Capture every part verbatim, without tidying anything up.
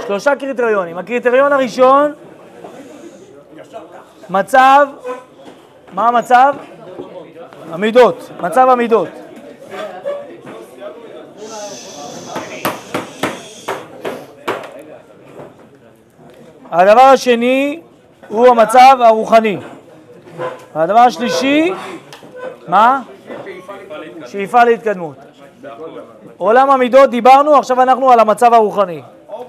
שלושה קריטריונים. הקריטריון הראשון, מצב, מה המצב? המידות, מצב המידות. הדבר השני הוא המצב הרוחני. הדבר השלישי, מה? שאיפה להתקדמות. עולם המידות דיברנו, עכשיו אנחנו על המצב הרוחני.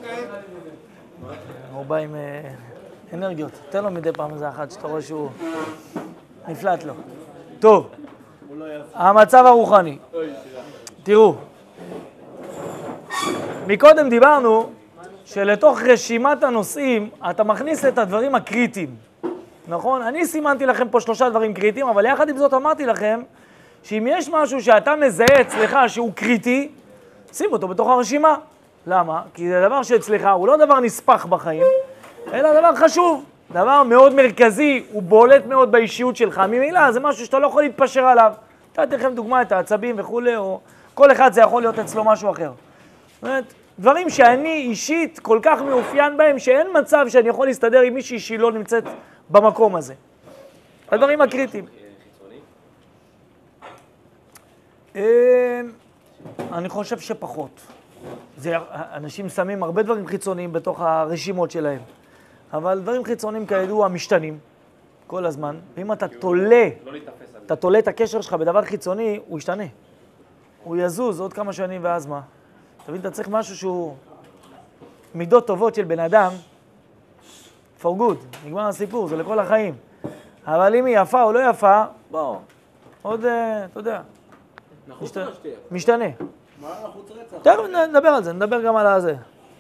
הוא בא עם אנרגיות. תן לו מדי פעם איזה אחת שאתה רואה שהוא נפלט לו. טוב, המצב הרוחני. תראו, מקודם דיברנו שלתוך רשימת הנושאים אתה מכניס את הדברים הקריטיים. נכון? אני סימנתי לכם פה שלושה דברים קריטיים, אבל יחד עם זאת אמרתי לכם שאם יש משהו שאתה מזהה אצלך שהוא קריטי, שים אותו בתוך הרשימה. למה? כי זה דבר שאצלך הוא לא דבר נספח בחיים, אלא דבר חשוב, דבר מאוד מרכזי, הוא בולט מאוד באישיות שלך. ממילא זה משהו שאתה לא יכול להתפשר עליו. נתתי לכם דוגמה את העצבים וכו', או כל אחד זה יכול להיות אצלו משהו אחר. זאת אומרת, דברים שאני אישית כל כך מאופיין בהם, שאין מצב שאני יכול להסתדר עם מישהי שהיא לא נמצאת במקום הזה. הדברים הקריטיים. אני חושב שפחות. זה, אנשים שמים הרבה דברים חיצוניים בתוך הרשימות שלהם. אבל דברים חיצוניים כידוע משתנים כל הזמן. ואם אתה תולה, אתה תולה את הקשר שלך בדבר חיצוני, הוא ישתנה. הוא יזוז עוד כמה שנים ואז מה? תבין, אתה צריך משהו שהוא מידות טובות של בן אדם, for good, נגמר הסיפור, זה לכל החיים. אבל אם היא יפה או לא יפה, בוא, עוד, אתה יודע, משתנה. מה נחוץ רצח? תכף נדבר על זה, נדבר גם על הזה.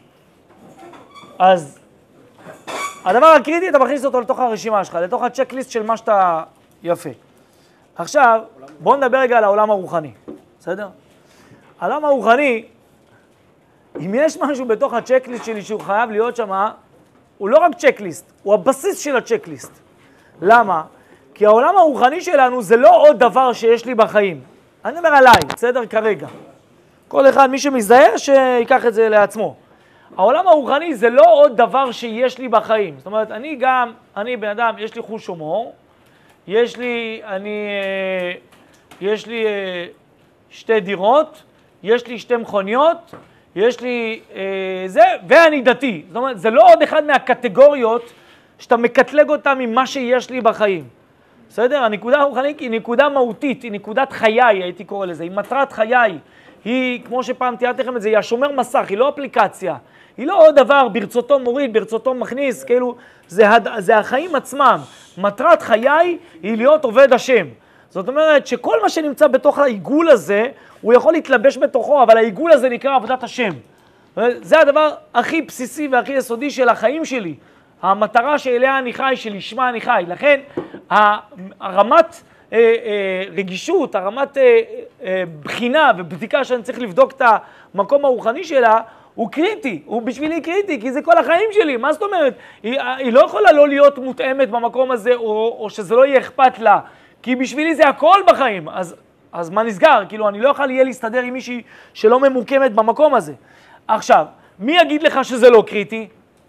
אז, הדבר הקריטי, אתה מכניס אותו לתוך הרשימה שלך, לתוך הצ'קליסט של מה שאתה יפה. עכשיו, בואו נדבר רגע על העולם הרוחני, בסדר? העולם הרוחני, אם יש משהו בתוך הצ'קליסט שלי שהוא חייב להיות שם, הוא לא רק צ'קליסט, הוא הבסיס של הצ'קליסט. למה? כי העולם הרוחני שלנו זה לא עוד דבר שיש לי בחיים. אני אומר עליי, בסדר? כרגע. כל אחד, מי שמזדהה, שיקח את זה לעצמו. העולם הרוחני זה לא עוד דבר שיש לי בחיים. זאת אומרת, אני גם, אני בן אדם, יש לי חוש הומור, יש לי, אני, יש לי שתי דירות, יש לי שתי מכוניות, יש לי אה, זה, ואני דתי. זאת אומרת, זה לא עוד אחד מהקטגוריות שאתה מקטלג אותה ממה שיש לי בחיים. בסדר? הנקודה הרוחנית היא נקודה מהותית, היא נקודת חיי, הייתי קורא לזה, היא מטרת חיי. היא, כמו שפעם תיארתי לכם את זה, היא השומר מסך, היא לא אפליקציה. היא לא עוד דבר, ברצותו מוריד, ברצותו מכניס, כאילו, זה, זה החיים עצמם. מטרת חיי היא להיות עובד השם. זאת אומרת שכל מה שנמצא בתוך העיגול הזה, הוא יכול להתלבש בתוכו, אבל העיגול הזה נקרא עבודת השם. זה הדבר הכי בסיסי והכי יסודי של החיים שלי. המטרה שאליה אני חי, שלשמה אני חי. לכן, הרמת אה, אה, רגישות, הרמת אה, אה, בחינה ובדיקה שאני צריך לבדוק את המקום הרוחני שלה, הוא קריטי, הוא בשבילי קריטי, כי זה כל החיים שלי. מה זאת אומרת? היא, היא לא יכולה לא להיות מותאמת במקום הזה, או, או שזה לא יהיה אכפת לה. כי בשבילי זה הכל בחיים, אז, אז מה נסגר? כאילו, אני לא יכול יהיה להסתדר עם מישהי שלא ממוקמת במקום הזה. עכשיו, מי יגיד לך שזה לא קריטי?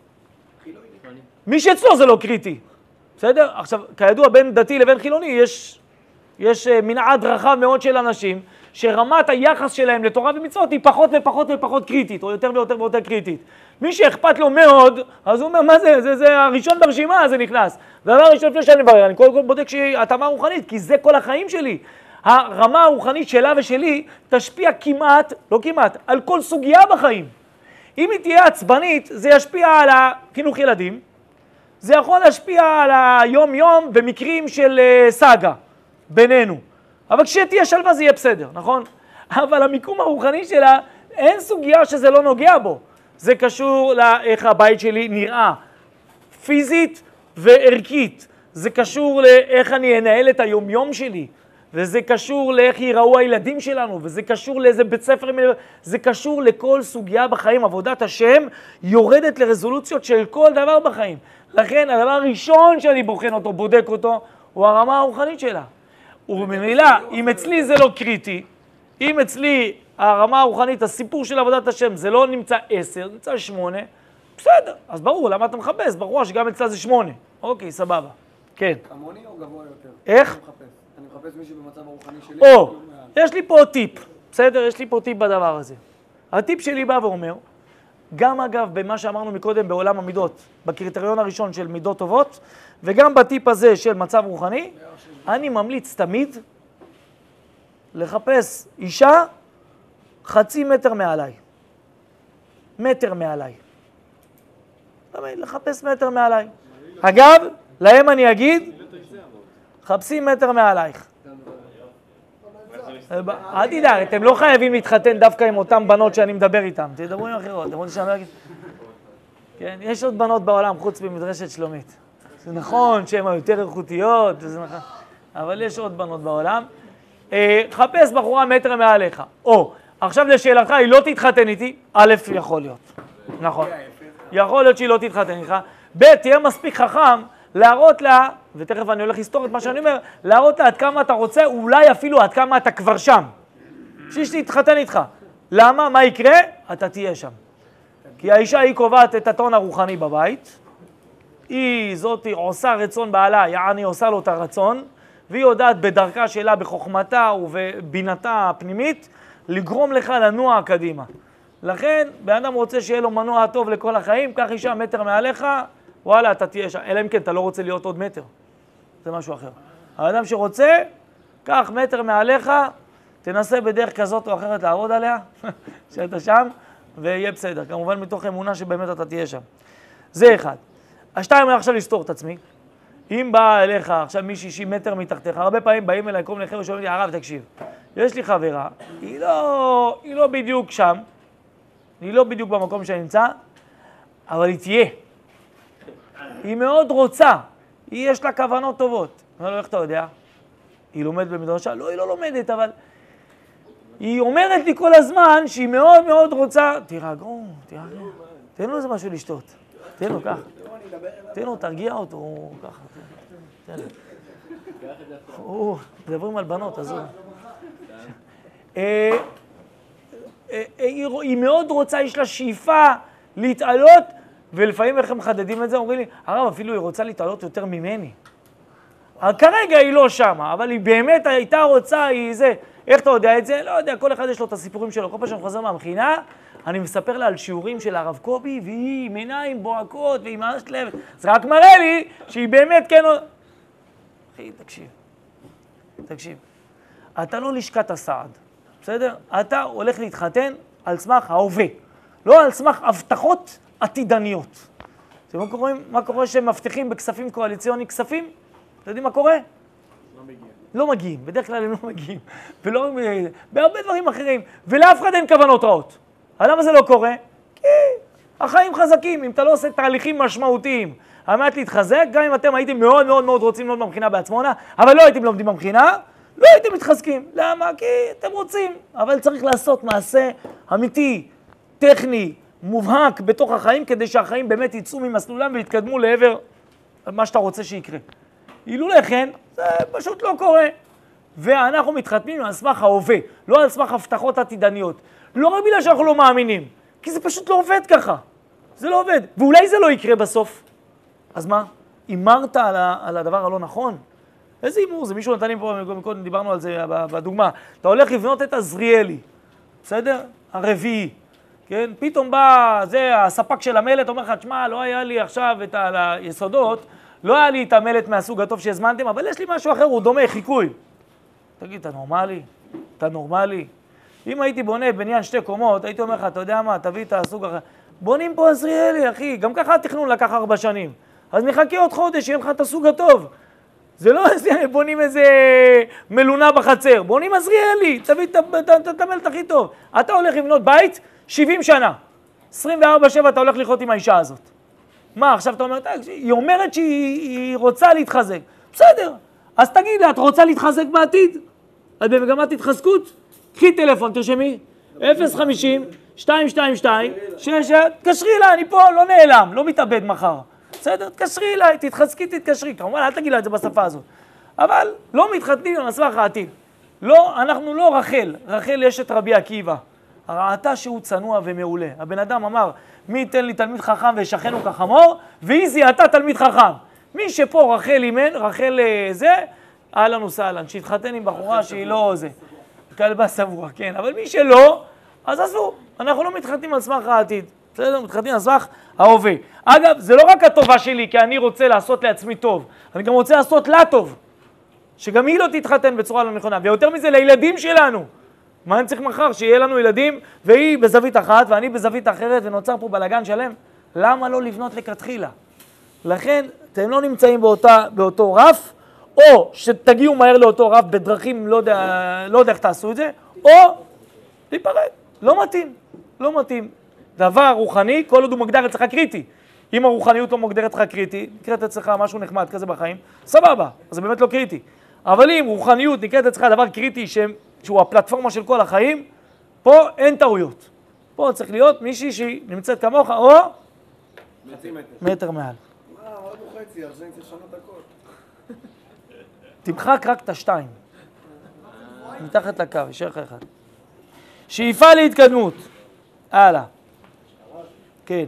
מי שאצלו זה לא קריטי. בסדר? עכשיו, כידוע, בין דתי לבין חילוני, יש, יש מנעד רחב מאוד של אנשים, שרמת היחס שלהם לתורה ומצוות היא פחות ופחות ופחות קריטית, או יותר ויותר ויותר קריטית. מי שאכפת לו מאוד, אז הוא אומר, מה זה? זה, זה הראשון ברשימה, זה נכנס. והדבר הראשון לפני שאני מברר, אני קודם כל בודק שהיא התאמה רוחנית, כי זה כל החיים שלי. הרמה הרוחנית שלה ושלי תשפיע כמעט, לא כמעט, על כל סוגיה בחיים. אם היא תהיה עצבנית, זה ישפיע על החינוך ילדים, זה יכול להשפיע על היום-יום במקרים של סאגה בינינו. אבל כשתהיה שלווה זה יהיה בסדר, נכון? אבל המיקום הרוחני שלה, אין סוגיה שזה לא נוגע בו. זה קשור לאיך הבית שלי נראה, פיזית וערכית. זה קשור לאיך אני אנהל את היום-יום שלי. וזה קשור לאיך ייראו הילדים שלנו, וזה קשור לאיזה בית ספר, זה קשור לכל סוגיה בחיים. עבודת השם יורדת לרזולוציות של כל דבר בחיים. לכן הדבר הראשון שאני בוחן אותו, בודק אותו, הוא הרמה הרוחנית שלה. ובמילא, אם אצלי זה לא קריטי, אם אצלי הרמה הרוחנית, הסיפור של עבודת השם, זה לא נמצא עשר, נמצא שמונה, בסדר, אז ברור, למה אתה מחפש? ברור שגם אצלה זה שמונה. אוקיי, סבבה. כן. כמוני או גבוה יותר? איך? אני מחפש. אני מחפש מישהו במצב הרוחני שלי. או, יש לי פה טיפ, בסדר? יש לי פה טיפ בדבר הזה. הטיפ שלי בא ואומר, גם אגב במה שאמרנו מקודם בעולם המידות, בקריטריון הראשון של מידות טובות, וגם בטיפ הזה של מצב רוחני, אני ממליץ תמיד לחפש אישה חצי מטר מעליי. מטר מעליי. לחפש מטר מעליי. אגב, להם אני אגיד, חפשים מטר מעלייך. אל תדע, אתם לא חייבים להתחתן דווקא עם אותם בנות שאני מדבר איתן. תדברו עם אחרות. אתם רוצים שאני לא אגיד? כן, יש עוד בנות בעולם חוץ במדרשת שלומית. זה נכון שהן היותר איכותיות, זה נכון. אבל יש עוד בנות בעולם. חפש בחורה מטר מעליך. או, עכשיו לשאלתך, היא לא תתחתן איתי? א', יכול להיות. נכון. יכול להיות שהיא לא תתחתן איתך. ב', תהיה מספיק חכם להראות לה, ותכף אני הולך לסתור את מה שאני אומר, להראות לה עד כמה אתה רוצה, אולי אפילו עד כמה אתה כבר שם. שיש תתחתן איתך. למה? מה יקרה? אתה תהיה שם. כי האישה היא קובעת את הטון הרוחני בבית, היא זאת עושה רצון בעלה, יעני עושה לו את הרצון, והיא יודעת בדרכה שלה, בחוכמתה ובבינתה הפנימית, לגרום לך לנוע קדימה. לכן, באדם רוצה שיהיה לו מנוע טוב לכל החיים, קח אישה מטר מעליך, וואלה, אתה תהיה שם. אלא אם כן, אתה לא רוצה להיות עוד מטר. זה משהו אחר. האדם שרוצה, קח מטר מעליך, תנסה בדרך כזאת או אחרת לעבוד עליה, שאתה שם, ויהיה בסדר. כמובן, מתוך אמונה שבאמת אתה תהיה שם. זה אחד. השתיים, אני עכשיו לסתור את עצמי. אם בא אליך עכשיו מ-שישים מטר מתחתיך, הרבה פעמים באים אליי כל מיני חבר'ה שאומרים לי, הרב, תקשיב, יש לי חברה, היא לא, היא לא בדיוק שם, היא לא בדיוק במקום שאני נמצא, אבל היא תהיה. היא מאוד רוצה, היא יש לה כוונות טובות. אני אומר לו, איך אתה יודע? היא לומדת במדרשה? לא, היא לא לומדת, אבל היא אומרת לי כל הזמן שהיא מאוד מאוד רוצה, תירגעו, תירגעו, תן לו איזה משהו לשתות, תן לו, קח. תן לו, תרגיע אותו, ככה. תן לו. מדברים על בנות, אז היא מאוד רוצה, יש לה שאיפה להתעלות, ולפעמים איך הם מחדדים את זה, אומרים לי, הרב, אפילו היא רוצה להתעלות יותר ממני. כרגע היא לא שמה, אבל היא באמת הייתה רוצה, היא זה, איך אתה יודע את זה? לא יודע, כל אחד יש לו את הסיפורים שלו. כל פעם שאני חוזר מהמכינה, אני מספר לה על שיעורים של הרב קובי, והיא עם עיניים בוהקות, והיא ממש לב. זה רק מראה לי שהיא באמת כן... אחי, תקשיב. תקשיב. אתה לא לשכת הסעד, בסדר? אתה הולך להתחתן על סמך ההווה, לא על סמך הבטחות עתידניות. אתם מה קורה, מה קורה שהם מבטיחים בכספים קואליציוניים כספים? אתם יודעים מה קורה? לא מגיע. לא מגיעים, בדרך כלל הם לא מגיעים. ולא, בהרבה דברים אחרים, ולאף אחד אין כוונות רעות. למה זה לא קורה? כי החיים חזקים, אם אתה לא עושה תהליכים משמעותיים, על מנת להתחזק, גם אם אתם הייתם מאוד מאוד מאוד רוצים ללמוד במכינה בעצמונה, אבל לא הייתם לומדים במכינה, לא הייתם מתחזקים. למה? כי אתם רוצים. אבל צריך לעשות מעשה אמיתי, טכני, מובהק בתוך החיים, כדי שהחיים באמת יצאו ממסלולם ויתקדמו לעבר מה שאתה רוצה שיקרה. אילו לכן, זה פשוט לא קורה. ואנחנו מתחתנים על סמך ההווה, לא על סמך הבטחות עתידניות. לא רק בגלל שאנחנו לא מאמינים, כי זה פשוט לא עובד ככה. זה לא עובד. ואולי זה לא יקרה בסוף. אז מה? אימרת על, על הדבר הלא נכון? איזה אימור? זה מישהו נתן לי פה, קודם דיברנו על זה בדוגמה. אתה הולך לבנות את עזריאלי, בסדר? הרביעי. כן? פתאום בא, זה הספק של המלט, אומר לך, תשמע, לא היה לי עכשיו את היסודות, לא היה לי את המלט מהסוג הטוב שהזמנתם, אבל יש לי משהו אחר, הוא דומה, חיקוי. תגיד, אתה נורמלי? אתה נורמלי? אם הייתי בונה בניין שתי קומות, הייתי אומר לך, אתה יודע מה, תביא את הסוג אחר. בונים פה עזריאלי, אחי, גם ככה התכנון לקח ארבע שנים. אז נחכה עוד חודש, יהיה לך את הסוג הטוב. זה לא בונים איזה מלונה בחצר, בונים עזריאלי, תביא את המלט הכי טוב. אתה הולך לבנות בית, שבעים שנה. עשרים וארבע שבע אתה הולך לחיות עם האישה הזאת. מה, עכשיו אתה אומר, היא אומרת שהיא רוצה להתחזק. בסדר, אז תגיד לה, את רוצה להתחזק בעתיד? את במגמת התחזקות? קחי טלפון, תרשמי, אפס חמישים, שתיים שתיים שתיים, שש, תקשרי לה, אני פה, לא נעלם, לא מתאבד מחר. בסדר, תקשרי לה, תתחזקי, תתקשרי. כמובן, אל תגיד לה את זה בשפה הזאת. אבל לא מתחתנים על סמך העתיד. לא, אנחנו לא רחל, רחל יש את רבי עקיבא. ראתה שהוא צנוע ומעולה. הבן אדם אמר, מי ייתן לי תלמיד חכם וישכנו כחמור, והיא זיהתה תלמיד חכם. מי שפה רחל אימן, רחל זה, אהלן וסהלן, שהתחתן עם בחורה שהיא לא זה. כלבה סבוע, כן, אבל מי שלא, אז עזבו, אנחנו לא מתחתנים על סמך העתיד, בסדר? מתחתנים על סמך ההווה. אגב, זה לא רק הטובה שלי, כי אני רוצה לעשות לעצמי טוב, אני גם רוצה לעשות לה טוב, שגם היא לא תתחתן בצורה לא נכונה, ויותר מזה לילדים שלנו. מה אני צריך מחר? שיהיה לנו ילדים, והיא בזווית אחת ואני בזווית אחרת, ונוצר פה בלגן שלם. למה לא לבנות לכתחילה? לכן, אתם לא נמצאים באותה, באותו רף, או שתגיעו מהר לאותו רף בדרכים, לא יודע, לא יודע איך תעשו את זה, או להיפרד. לא מתאים, לא מתאים. דבר רוחני, כל עוד הוא מוגדר אצלך קריטי. אם הרוחניות לא מוגדרת לך קריטי, נקראת אצלך משהו נחמד כזה בחיים, סבבה, אז זה באמת לא קריטי. אבל אם רוחניות נקראת אצלך דבר קריטי שהוא הפלטפורמה של כל החיים, פה אין טעויות. פה צריך להיות מישהי שהיא נמצאת כמוך, או מטר מעל. אה, עוד הוא חצי, אז אני צריך לשנות הכל. תמחק רק את השתיים. מתחת לקו, ישאר לך אחד. שאיפה להתקדמות. הלאה. כן.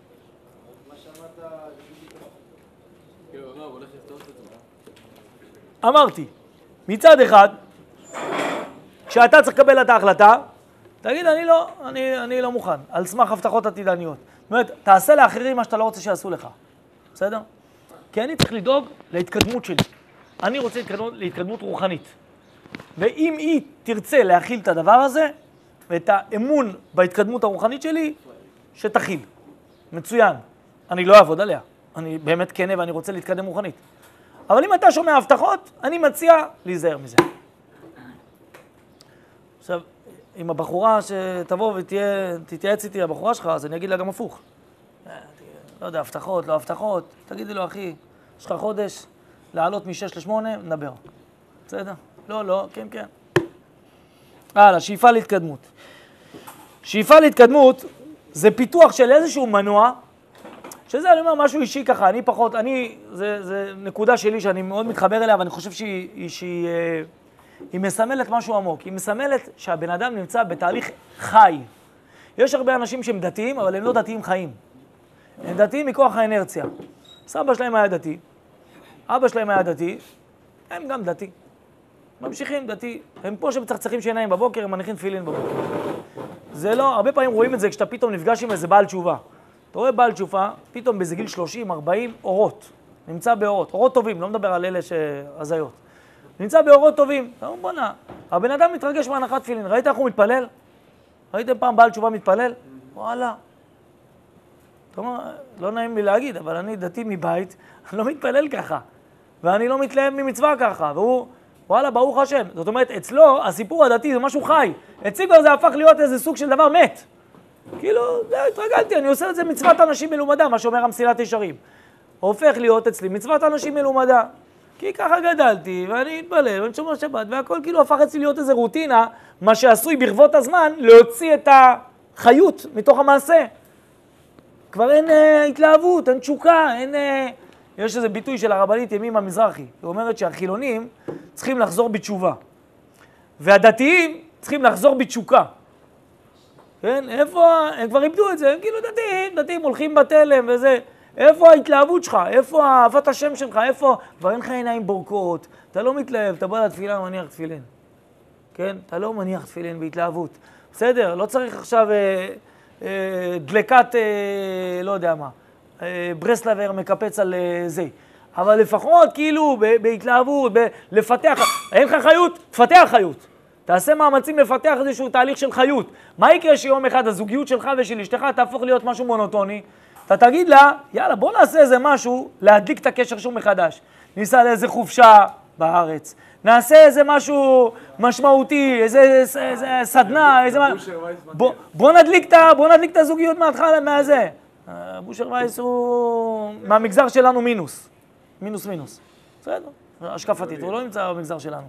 אמרתי, מצד אחד, כשאתה צריך לקבל את ההחלטה, תגיד, אני לא, אני, אני לא מוכן, על סמך הבטחות עתידניות. זאת אומרת, תעשה לאחרים מה שאתה לא רוצה שיעשו לך. בסדר? כי אני צריך לדאוג להתקדמות שלי. אני רוצה להתקדמות, להתקדמות רוחנית. ואם היא תרצה להכיל את הדבר הזה, ואת האמון בהתקדמות הרוחנית שלי, שתכיל. מצוין. אני לא אעבוד עליה. אני באמת כנה ואני רוצה להתקדם רוחנית. אבל אם אתה שומע הבטחות, אני מציע להיזהר מזה. עכשיו, עם הבחורה שתבוא ותתייעץ איתי, הבחורה שלך, אז אני אגיד לה גם הפוך. לא יודע, הבטחות, לא הבטחות. תגידי לו, אחי, יש לך חודש לעלות משש לשמונה, נדבר. בסדר? לא, לא, כן, כן. הלאה, שאיפה להתקדמות. שאיפה להתקדמות זה פיתוח של איזשהו מנוע, שזה אני אומר משהו אישי ככה, אני פחות, אני, זה, זה נקודה שלי שאני מאוד מתחבר אליה, ואני חושב שהיא, שהיא, היא מסמלת משהו עמוק. היא מסמלת שהבן אדם נמצא בתהליך חי. יש הרבה אנשים שהם דתיים, אבל הם לא דתיים חיים. הם דתיים מכוח האנרציה. סבא שלהם היה דתי, אבא שלהם היה דתי, הם גם דתי. ממשיכים דתי. הם פה שמצחצחים שעיניים בבוקר, הם מניחים תפילין בבוקר. זה לא, הרבה פעמים רואים את זה כשאתה פתאום נפגש עם איזה בעל תשובה. אתה רואה בעל תשובה, פתאום באיזה גיל שלושים ארבעים, אורות. נמצא באורות. אורות טובים, לא מדבר על אלה שהזיות. נמצא באורות טובים. אתה אומר, בוא נע. הבן אדם מתרגש מהנחת תפילין. ראית איך הוא מתפלל? ראיתם פעם בעל תשובה מתפלל? וואלה. אתה אומר, לא נעים לי להגיד, אבל אני דתי מבית, אני לא מתפלל ככה. ואני לא מתלהב ממצווה ככה. והוא, וואלה, ברוך השם. זאת אומרת, אצלו הסיפור הדתי זה משהו חי. אצלי כבר זה הפך להיות איזה סוג של דבר מת. כאילו, התרגלתי, אני עושה את זה מצוות אנשים מלומדה, מה שאומר המסילת ישרים. הופך להיות אצלי מצוות אנשים מלומדה. כי ככה גדלתי, ואני מתפלל, ואני שומר שבת, והכל כאילו הפך אצלי להיות איזה רוטינה, מה שעשוי ברבות הזמן להוציא את החיות מתוך המעשה. כבר אין אה, התלהבות, אין תשוקה, אין... אה... יש איזה ביטוי של הרבנית ימימה מזרחי. היא אומרת שהחילונים צריכים לחזור בתשובה. והדתיים צריכים לחזור בתשוקה. כן? איפה, הם כבר איבדו את זה, הם כאילו דתיים, דתיים הולכים בתלם וזה. איפה ההתלהבות שלך? איפה אהבת השם שלך? איפה? כבר אין לך עיניים בורקות, אתה לא מתלהב, אתה בא לתפילה ומניח תפילין. כן? אתה לא מניח תפילין בהתלהבות. בסדר, לא צריך עכשיו אה, אה, דלקת, אה, לא יודע מה, אה, ברסלבר מקפץ על אה, זה. אבל לפחות כאילו בהתלהבות, ב- לפתח, אין לך חיות? תפתח חיות. תעשה מאמצים לפתח איזשהו תהליך של חיות. מה יקרה שיום אחד הזוגיות שלך ושל אשתך תהפוך להיות משהו מונוטוני? אתה תגיד לה, יאללה, בוא נעשה איזה משהו להדליק את הקשר שוב מחדש. ניסע לאיזה חופשה בארץ. נעשה איזה משהו משמעותי, איזה, איזה, איזה סדנה, איזה מה... בוא, בוא נדליק את, בוא נדליק את הזוגיות מההתחלה, מהזה. בושר וייס הוא מהמגזר שלנו מינוס. מינוס מינוס. בסדר? השקפתית, הוא לא נמצא במגזר שלנו.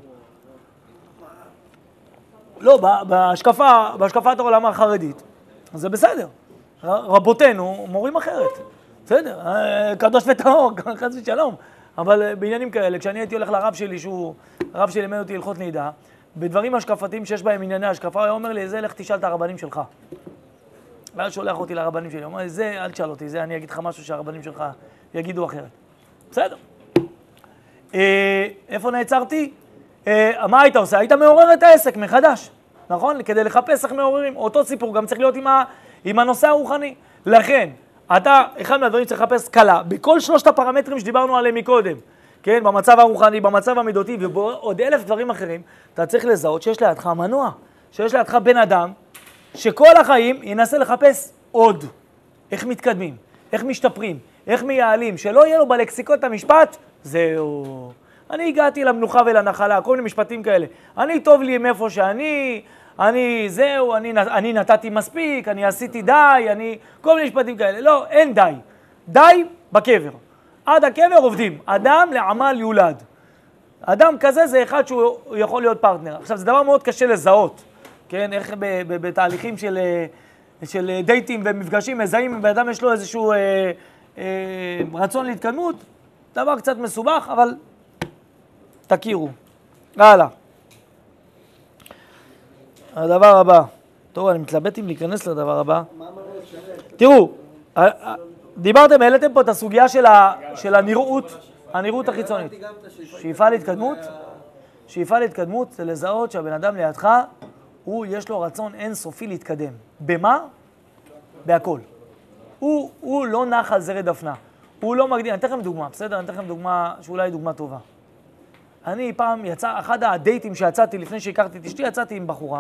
לא, בהשקפה, בהשקפת העולם החרדית, זה בסדר. רבותינו מורים אחרת. בסדר, קדוש וטהור, חס ושלום. אבל בעניינים כאלה, כשאני הייתי הולך לרב שלי, שהוא, הרב שלי לימד אותי הלכות נהידה, בדברים השקפתיים שיש בהם ענייני השקפה, הוא היה אומר לי, זה לך תשאל את הרבנים שלך. ואז שולח אותי לרבנים שלי, הוא אומר, זה, אל תשאל אותי, זה אני אגיד לך משהו שהרבנים שלך יגידו אחרת. בסדר. אה, איפה נעצרתי? אה, מה היית עושה? היית מעורר את העסק מחדש, נכון? כדי לחפש איך מעוררים. אותו סיפור גם צריך להיות עם, ה, עם הנושא הרוחני. לכן, אתה, אחד מהדברים צריך לחפש קלה, בכל שלושת הפרמטרים שדיברנו עליהם מקודם, כן? במצב הרוחני, במצב המידותי ובעוד אלף דברים אחרים, אתה צריך לזהות שיש לידך מנוע, שיש לידך בן אדם, שכל החיים ינסה לחפש עוד. איך מתקדמים, איך משתפרים, איך מייעלים, שלא יהיה לו בלקסיקות המשפט, זהו. אני הגעתי למנוחה ולנחלה, כל מיני משפטים כאלה. אני טוב לי מאיפה שאני, אני זהו, אני, אני נתתי מספיק, אני עשיתי די, אני... כל מיני משפטים כאלה. לא, אין די. די בקבר. עד הקבר עובדים. אדם לעמל יולד. אדם כזה זה אחד שהוא יכול להיות פרטנר. עכשיו, זה דבר מאוד קשה לזהות. כן, איך ב- ב- בתהליכים של, של דייטים ומפגשים מזהים, אם באדם יש לו איזשהו אה, אה, רצון להתקדמות, דבר קצת מסובך, אבל תכירו. הלאה. הדבר הבא. טוב, אני מתלבט אם להיכנס לדבר הבא. תראו, דיברתם, העליתם פה את הסוגיה של, ה, של הנראות, הנראות החיצונית. שאיפה להתקדמות, שאיפה להתקדמות זה לזהות שהבן אדם לידך, הוא יש לו רצון אינסופי להתקדם. במה? בהכל. הוא, הוא לא נח על זרי דפנה. הוא לא מגדיר, אני אתן לכם דוגמה, בסדר? אני אתן לכם דוגמה שאולי היא דוגמה טובה. אני פעם יצא, אחד הדייטים שיצאתי לפני שהכרתי את אשתי, יצאתי עם בחורה,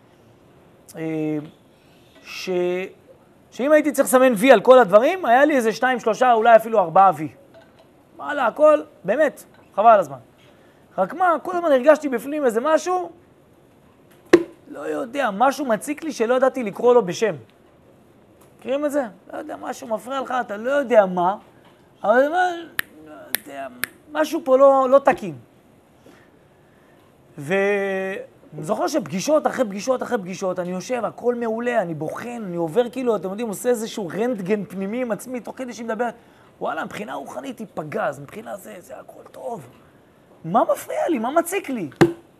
ש... שאם הייתי צריך לסמן וי על כל הדברים, היה לי איזה שתיים, שלושה, אולי אפילו ארבעה וי. וואלה, הכל, באמת, חבל על הזמן. רק מה, כל הזמן הרגשתי בפנים איזה משהו, לא יודע, משהו מציק לי שלא ידעתי לקרוא לו בשם. מכירים את זה? לא יודע, משהו מפריע לך, אתה לא יודע מה, אבל מה, לא יודע, משהו פה לא, לא תקין. ואני זוכר שפגישות אחרי פגישות אחרי פגישות, אני יושב, הכל מעולה, אני בוחן, אני עובר כאילו, אתם יודעים, עושה איזשהו רנטגן פנימי עם עצמי, תוך כדי שהיא מדברת, וואלה, מבחינה רוחנית היא פגז, מבחינה זה, זה הכל טוב. מה מפריע לי? מה מציק לי?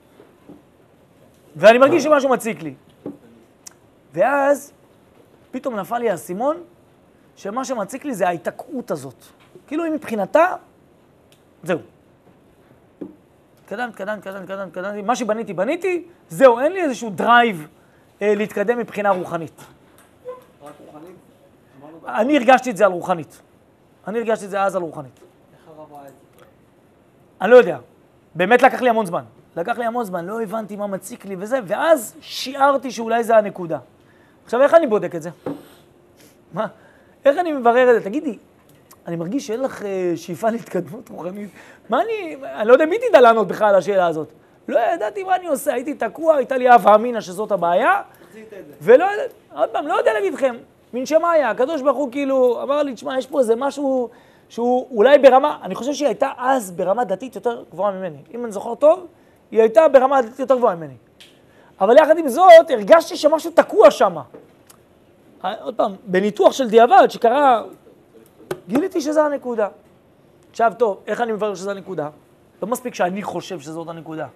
ואני מרגיש שמשהו מציק לי. ואז פתאום נפל לי הסימון, שמה שמציק לי זה ההתעקעות הזאת. כאילו היא מבחינתה, זהו. התקדמת, התקדמת, התקדמת, התקדמת, התקדמת, מה שבניתי, בניתי, זהו, אין לי איזשהו דרייב אה, להתקדם מבחינה רוחנית. רק רוחנית? אני הרגשתי את זה על רוחנית. אני הרגשתי את זה אז על רוחנית. איך הרב ראה את זה? אני לא יודע. באמת לקח לי המון זמן. לקח לי המון זמן, לא הבנתי מה מציק לי וזה, ואז שיערתי שאולי זה הנקודה. עכשיו, איך אני בודק את זה? מה? איך אני מברר את זה? תגידי, אני מרגיש שאין לך שאיפה להתקדמות רוחנית. מה אני... אני לא יודע מי תדע לענות בכלל על השאלה הזאת. לא ידעתי מה אני עושה, הייתי תקוע, הייתה לי אהבה אמינה שזאת הבעיה. ולא יודע, עוד פעם, לא יודע להגיד לכם, מן שמאיה, הקדוש ברוך הוא כאילו אמר לי, תשמע, יש פה איזה משהו שהוא אולי ברמה, אני חושב שהיא הייתה אז ברמה דתית יותר גבוהה ממני. אם אני זוכר טוב, היא הייתה ברמה דתית יותר גבוהה ממני. אבל יחד עם זאת, הרגשתי שמשהו תקוע שם. עוד פעם, בניתוח של דיעבד שקרה, גיליתי שזה הנקודה. עכשיו טוב, איך אני מברר שזה הנקודה? לא מספיק שאני חושב שזאת הנקודה.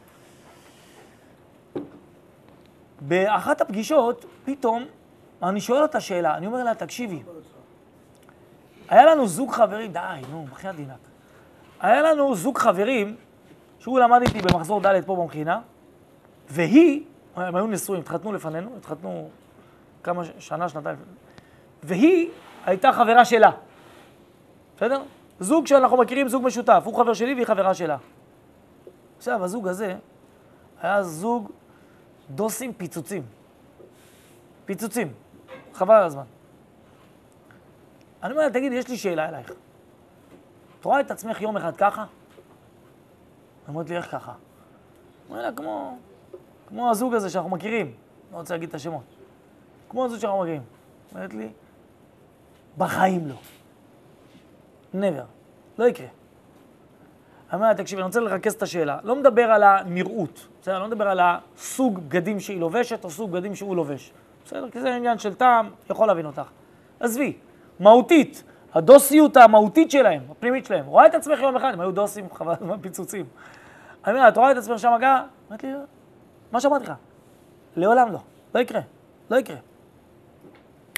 באחת הפגישות, פתאום, אני שואל אותה שאלה, אני אומר לה, תקשיבי, היה לנו זוג חברים, די, נו, בחייאת דינק. היה לנו זוג חברים, שהוא למד איתי במחזור ד' פה במכינה, והיא, הם היו נשואים, התחתנו לפנינו, התחתנו כמה שנה, שנתיים, והיא הייתה חברה שלה. בסדר? זוג שאנחנו מכירים, זוג משותף, הוא חבר שלי והיא חברה שלה. עכשיו, הזוג הזה היה זוג דוסים פיצוצים. פיצוצים. חבל על הזמן. אני אומר, תגיד, יש לי שאלה אלייך. את רואה את עצמך יום אחד ככה? אמרת לי, איך ככה? אומר לה, כמו, כמו הזוג הזה שאנחנו מכירים. לא רוצה להגיד את השמות. כמו הזוג שאנחנו מכירים. אומרת לי, בחיים לא. never. לא יקרה. אני אומר, תקשיב, אני רוצה לרכז את השאלה. לא מדבר על הנראות. בסדר? לא מדבר על הסוג בגדים שהיא לובשת או סוג בגדים שהוא לובש. בסדר? כי זה עניין של טעם, יכול להבין אותך. עזבי, מהותית, הדוסיות המהותית שלהם, הפנימית שלהם. רואה את עצמך יום אחד, הם היו דוסים, חבל, פיצוצים. אני אומר, את רואה את עצמך שם הגעה? אמרת לי, מה שאמרתי לך? לעולם לא. לא יקרה. לא יקרה.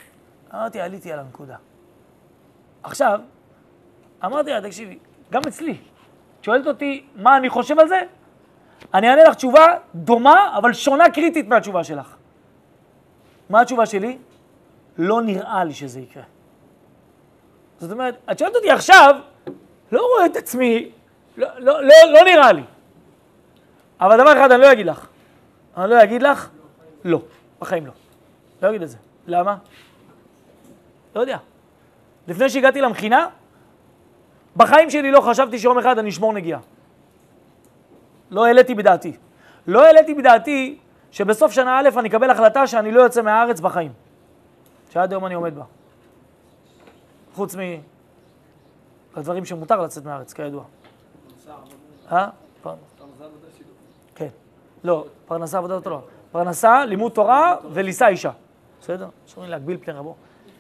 אמרתי, עליתי על הנקודה. עכשיו, אמרתי לה, תקשיבי, גם אצלי, שואלת אותי מה אני חושב על זה, אני אענה לך תשובה דומה, אבל שונה קריטית מהתשובה שלך. מה התשובה שלי? לא נראה לי שזה יקרה. זאת אומרת, את שואלת אותי עכשיו, לא רואה את עצמי, לא, לא, לא, לא נראה לי. אבל דבר אחד אני לא אגיד לך. אני לא אגיד לך, לא, בחיים לא. לא אגיד את זה. למה? לא יודע. לפני שהגעתי למכינה, בחיים שלי לא חשבתי שיום אחד אני אשמור נגיעה. לא העליתי בדעתי. לא העליתי בדעתי שבסוף שנה א' אני אקבל החלטה שאני לא יוצא מהארץ בחיים. שעד היום אני עומד בה. חוץ מהדברים שמותר לצאת מהארץ, כידוע. אה? כן. לא, פרנסה עבודה אותו לא. פרנסה, לימוד תורה וליסה אישה. בסדר? שומעים להגביל פני רבו.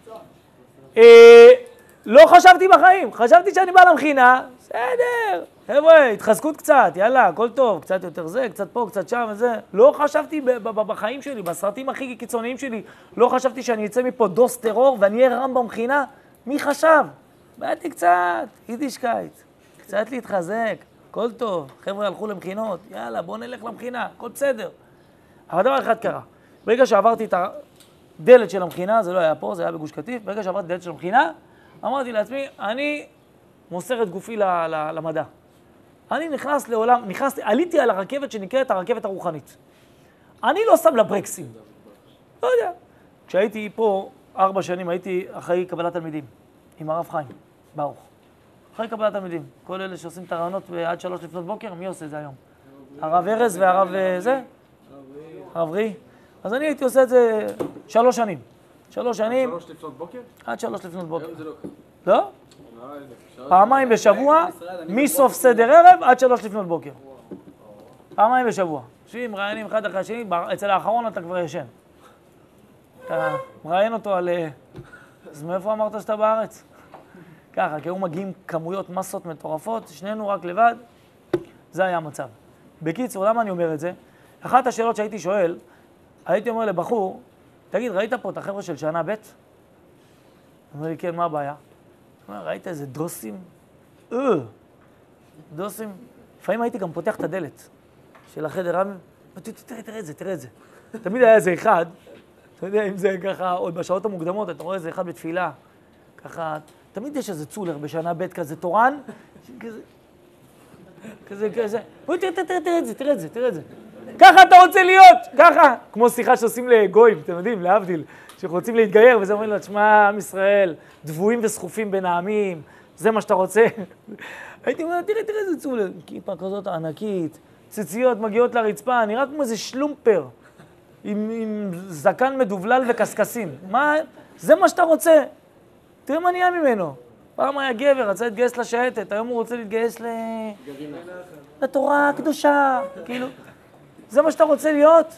לא חשבתי בחיים, חשבתי שאני בא למכינה, בסדר, חבר'ה, התחזקות קצת, יאללה, הכל טוב, קצת יותר זה, קצת פה, קצת שם וזה. לא חשבתי בחיים שלי, בסרטים הכי קיצוניים שלי, לא חשבתי שאני אצא מפה דוס טרור ואני אהיה רם במכינה. מי חשב? באתי קצת, יידישקייט, קצת להתחזק, הכל טוב, חבר'ה הלכו למכינות, יאללה, בוא נלך למכינה, הכל בסדר. אבל דבר אחד קרה, ברגע שעברתי את הדלת של המכינה, זה לא היה פה, זה היה בגוש קטיף, ברגע שעברתי את הדלת של המכינה, אמרתי לעצמי, אני מוסר את גופי למדע. אני נכנס לעולם, נכנסתי, עליתי על הרכבת שנקראת הרכבת הרוחנית. אני לא שם לברקסים. לא יודע. כשהייתי פה ארבע שנים, הייתי אחרי קבלת תלמידים, עם הרב חיים, ברוך. אחרי קבלת תלמידים. כל אלה שעושים את הרעיונות עד שלוש לפנות בוקר, מי עושה את זה היום? הרב ארז והרב זה? הרב רי. אז אני הייתי עושה את זה שלוש שנים. שלוש שנים. שלוש לפנות בוקר? עד שלוש לפנות בוקר. היום זה לא ככה. לא? פעמיים בשבוע, מסוף סדר ערב עד שלוש לפנות בוקר. פעמיים בשבוע. יושבים, מראיינים אחד אחרי השני, אצל האחרון אתה כבר ישן. אתה מראיין אותו על... אז מאיפה אמרת שאתה בארץ? ככה, כי הוא מגיעים כמויות מסות מטורפות, שנינו רק לבד, זה היה המצב. בקיצור, למה אני אומר את זה? אחת השאלות שהייתי שואל, הייתי אומר לבחור, תגיד, ראית פה את החבר'ה של שנה ב'? הוא אומר לי, כן, מה הבעיה? הוא אומר, ראית איזה דוסים? אה, דוסים. לפעמים הייתי גם פותח את הדלת של החדר רמי, תראה, תראה את זה, תראה את זה. תמיד היה איזה אחד, אתה יודע, אם זה ככה, עוד בשעות המוקדמות, אתה רואה איזה אחד בתפילה, ככה, תמיד יש איזה צולר בשנה ב' כזה תורן, כזה, כזה, כזה, בואי, תראה, תראה, תראה את זה, תראה את זה, תראה את זה. ככה אתה רוצה להיות, ככה. כמו שיחה שעושים לגויים, אתם יודעים, להבדיל, שרוצים להתגייר, וזה אומרים לו, תשמע, עם ישראל, דבויים וסחופים בין העמים, זה מה שאתה רוצה. הייתי אומר, תראה, תראה איזה צולר, כיפה כזאת ענקית, ציציות מגיעות לרצפה, נראה כמו איזה שלומפר, עם, עם זקן מדובלל וקסקסים. מה, זה מה שאתה רוצה. תראה מה נהיה ממנו. פעם היה גבר, רצה להתגייס לשייטת, היום הוא רוצה להתגייס ל... לתורה הקדושה, כאילו, זה מה שאתה רוצה להיות.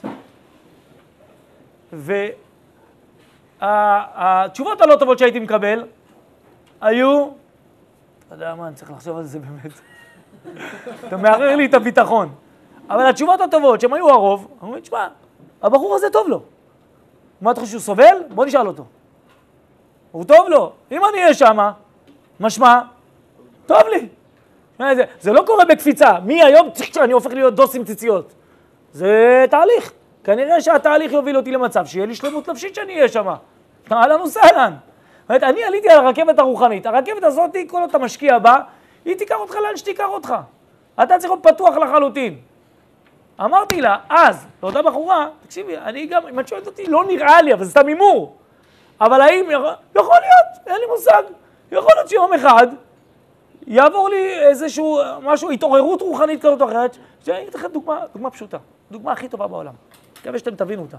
והתשובות הלא טובות שהייתי מקבל, היו, אתה יודע מה, אני צריך לחשוב על זה באמת. אתה מערער לי את הביטחון. אבל התשובות הטובות, שהן היו הרוב, אני אומר, תשמע, הבחור הזה טוב לו. מה אתה חושב שהוא סובל? בוא נשאל אותו. הוא טוב לו. אם אני אהיה שמה, משמע, טוב לי. זה, זה לא קורה בקפיצה. מי היום אני הופך להיות דוס עם ציציות? זה תהליך. כנראה שהתהליך יוביל אותי למצב שיהיה לי שלמות נפשית שאני אהיה שמה. אהלן וסהלן. אני עליתי על הרכבת הרוחנית. הרכבת הזאת, כל עוד אתה משקיע בה, היא תיקח אותך לאן שתיקח אותך. אתה צריך להיות פתוח לחלוטין. אמרתי לה, אז, לאותה בחורה, תקשיבי, אני גם, אם את שואלת אותי, לא נראה לי, אבל זה סתם הימור. אבל האם, יכול להיות, אין לי מושג. יכול להיות שיום אחד יעבור לי איזשהו, משהו, התעוררות רוחנית כזאת או אחרת, שאני אתן לכם דוגמה, דוגמה פשוטה, דוגמה הכי טובה בעולם. מקווה שאתם תבינו אותה.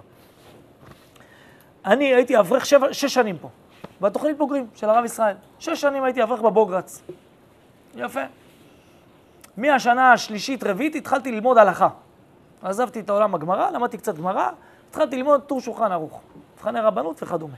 אני הייתי אברך שבע, שש שנים פה, בתוכנית בוגרים של הרב ישראל. שש שנים הייתי אברך בבוגרץ. יפה. מהשנה השלישית רביעית התחלתי ללמוד הלכה. עזבתי את העולם הגמרא, למדתי קצת גמרא, התחלתי ללמוד טור שולחן ערוך, מבחני רבנות וכדומה.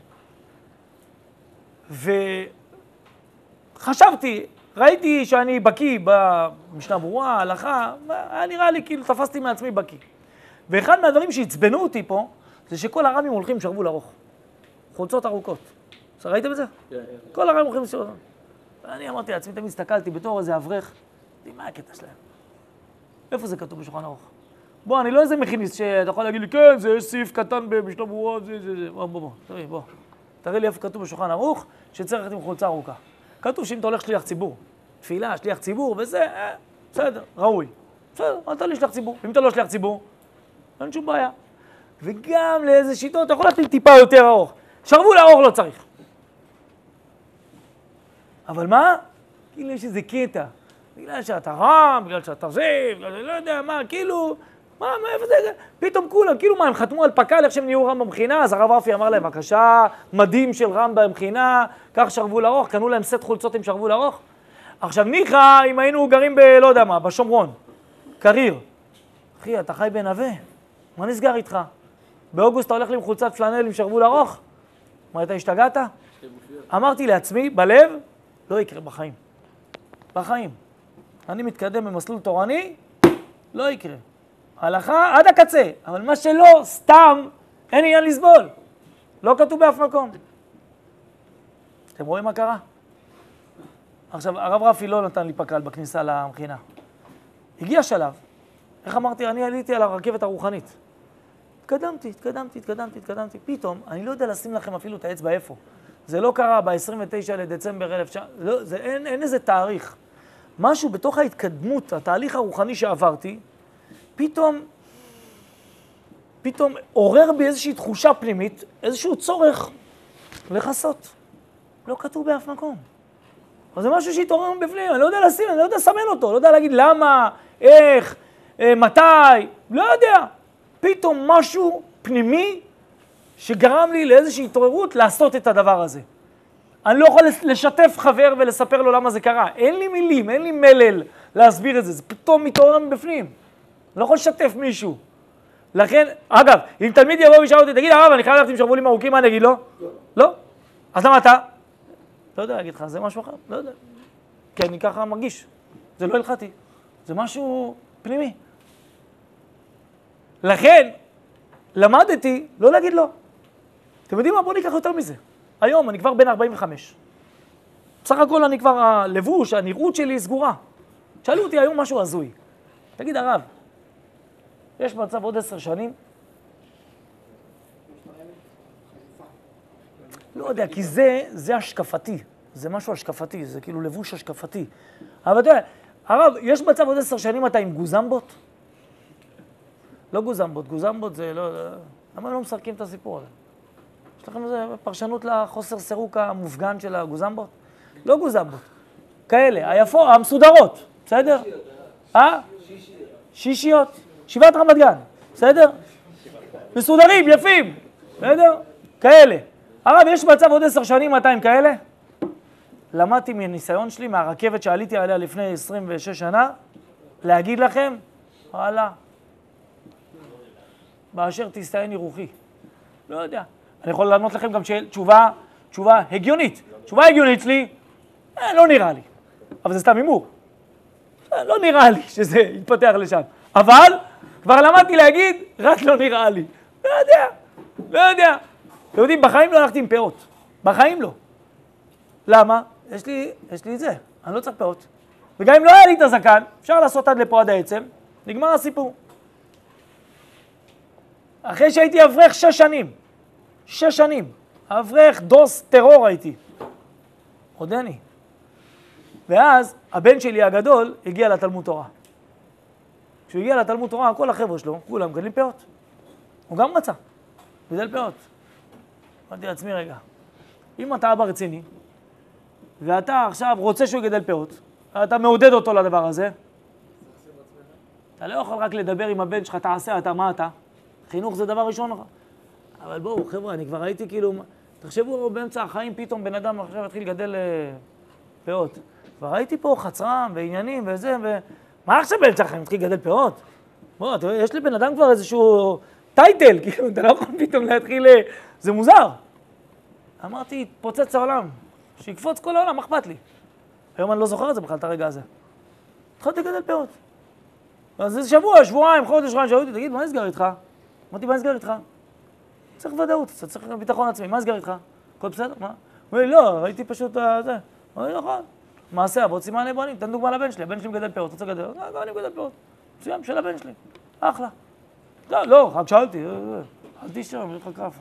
וחשבתי, ראיתי שאני בקיא במשנה ברורה, הלכה, היה נראה לי כאילו תפסתי מעצמי בקיא. ואחד מהדברים שהצבנו אותי פה, זה שכל הרבים הולכים שרוול ארוך, חולצות ארוכות. ראיתם את זה? כן. כל הרעים הולכים לשאול. ואני אמרתי לעצמי, תמיד הסתכלתי בתור איזה אברך, מה הקטע שלהם? איפה זה כתוב בשולחן ערוך? בוא, אני לא איזה מכיניסט שאתה יכול להגיד לי, כן, זה יש סעיף קטן במשנה ברורה, זה, זה, זה. בוא, בוא, בוא, תראי, בוא. תראי לי איפה כתוב בשולחן ערוך, שצריך ללכת עם חולצה ארוכה. כתוב שאם אתה הולך שליח ציבור, תפילה, שליח ציבור, וזה, אה, בסדר, ראוי. בסדר, אתה לא שליח ציבור. אם אתה לא שליח ציבור, אין שום בעיה. וגם לאיזה שיטות, אתה יכול להתחיל טיפה יותר ארוך. שרוול ארוך לא צריך. אבל מה? כאילו יש איזה קטע. בגלל שאתה רם, בגלל שאתה זה, בגלל שאני לא יודע מה, כאילו, מה, מה, איפה זה? פתאום כולם, כאילו מה, הם חתמו על פק"ל איך שהם נהיו רם במכינה, אז הרב רפי אמר להם, בבקשה, מדים של רם במכינה, קח שרוול ארוך, קנו להם סט חולצות עם שרוול ארוך. עכשיו ניחא, אם היינו גרים ב, לא יודע מה, בשומרון, קריר. אחי, אתה חי בנווה, מה נסגר איתך? באוגוסט אתה הולך לי עם חולצת פלנל עם שרוול ארוך? מה, אתה השתגעת? אמרתי לעצמי, בלב, לא יקרה בחיים. בחיים. אני מתקדם במסלול תורני, לא יקרה. הלכה עד הקצה, אבל מה שלא, סתם, אין עניין לסבול. לא כתוב באף מקום. אתם רואים מה קרה? עכשיו, הרב רפי לא נתן לי פק"ל בכניסה למכינה. הגיע שלב, איך אמרתי, אני עליתי על הרכבת הרוחנית. התקדמתי, התקדמתי, התקדמתי, התקדמתי. פתאום, אני לא יודע לשים לכם אפילו את האצבע איפה. זה לא קרה ב-עשרים ותשעה לדצמבר אלף תשע מאות, לא, זה, אין, אין איזה תאריך. משהו בתוך ההתקדמות, התהליך הרוחני שעברתי, פתאום, פתאום עורר בי איזושהי תחושה פנימית, איזשהו צורך לחסות. לא כתוב באף מקום. אבל זה משהו שהתעורר מבפנים, אני לא יודע לשים, אני לא יודע לסמן אותו, לא יודע להגיד למה, איך, אה, מתי, לא יודע. פתאום משהו פנימי שגרם לי לאיזושהי התעוררות לעשות את הדבר הזה. אני לא יכול לשתף חבר ולספר לו למה זה קרה. אין לי מילים, אין לי מלל להסביר את זה. זה פתאום מתעורר מבפנים. אני לא יכול לשתף מישהו. לכן, אגב, אם תלמיד יבוא וישאל אותי, תגיד, הרב, אני חייב ללכת עם שרוולים ארוכים, מה אני אגיד לו? לא. לא? אז למה אתה? לא יודע להגיד לך, זה משהו אחר. לא יודע. כי אני ככה מרגיש. זה לא הלכתי. זה משהו פנימי. לכן, למדתי לא להגיד לא. אתם יודעים מה? בואו ניקח יותר מזה. היום אני כבר בן ארבעים וחמש. בסך הכל אני כבר, הלבוש, הנראות שלי סגורה. שאלו אותי היום משהו הזוי. תגיד, הרב, יש מצב עוד עשר שנים? לא יודע, כי זה, זה השקפתי. זה משהו השקפתי, זה כאילו לבוש השקפתי. אבל אתה יודע, הרב, יש מצב עוד עשר שנים אתה עם גוזמבות? לא גוזמבות, גוזמבות זה לא... למה לא מסרקים את הסיפור הזה? יש לכם איזו פרשנות לחוסר סירוק המופגן של הגוזמבות? לא גוזמבות. כאלה, היפות, המסודרות, בסדר? אה? שישיות. שבעת רמת גן, בסדר? מסודרים, יפים, בסדר? כאלה. הרב, יש מצב עוד עשר שנים, מאתיים כאלה? למדתי מניסיון שלי, מהרכבת שעליתי עליה לפני עשרים ושש שנה, להגיד לכם, וואלה, באשר תסתייני רוחי. לא יודע. אני יכול לענות לכם גם תשובה, תשובה הגיונית. תשובה הגיונית לי, אה, לא נראה לי. אבל זה סתם הימור. אה, לא נראה לי שזה יתפתח לשם. אבל כבר למדתי להגיד, רק לא נראה לי. לא יודע, לא יודע. אתם יודעים, בחיים לא הלכתי עם פאות. בחיים לא. למה? יש לי, יש לי את זה. אני לא צריך פאות. וגם אם לא היה לי את הזקן, אפשר לעשות עד לפה עד העצם, נגמר הסיפור. אחרי שהייתי אברך שש שנים. שש שנים. אברך דוס טרור הייתי. עודני. ואז הבן שלי הגדול הגיע לתלמוד תורה. כשהוא הגיע לתלמוד תורה, כל החבר'ה שלו, כולם גדלים פאות. הוא גם רצה. גדל פאות. אמרתי לעצמי רגע, אם אתה אבא רציני, ואתה עכשיו רוצה שהוא יגדל פאות, אתה מעודד אותו לדבר הזה, אתה לא יכול רק לדבר עם הבן שלך, תעשה, אתה, מה אתה? חינוך זה דבר ראשון לך. אבל בואו, חבר'ה, אני כבר הייתי כאילו, תחשבו באמצע החיים, פתאום בן אדם עכשיו התחיל לגדל פאות. כבר הייתי פה חצרם ועניינים וזה, ו... מה עכשיו באמצע החיים התחיל לגדל פאות? בואו, יש לבן אדם כבר איזשהו טייטל, כאילו, אתה לא יכול פתאום להתחיל, זה מוזר. אמרתי, התפוצץ העולם, שיקפוץ כל העולם, מה אכפת לי? היום אני לא זוכר את זה בכלל, את הרגע הזה. התחלתי לגדל פאות. אז זה שבוע, שבועיים, חודש, רעיון, שאלו אותי, תגיד, מה נסגר איתך? אמרתי, מה נסגר איתך? צריך ודאות, צריך ביטחון עצמי, מה נסגר איתך? הכל בסדר? מה? הוא אומר, לא, ראיתי פשוט זה. הוא אומר, נכון. מעשה אבות, סימן לבנים, תן דוגמה לבן שלי, הבן שלי מגדל פירות, רוצה לגדל, לא, גם אני מגדל פירות. מסוים של הבן שלי, אחלה. לא, לא, רק שאלתי, אל תשאר, יש לך כאפה.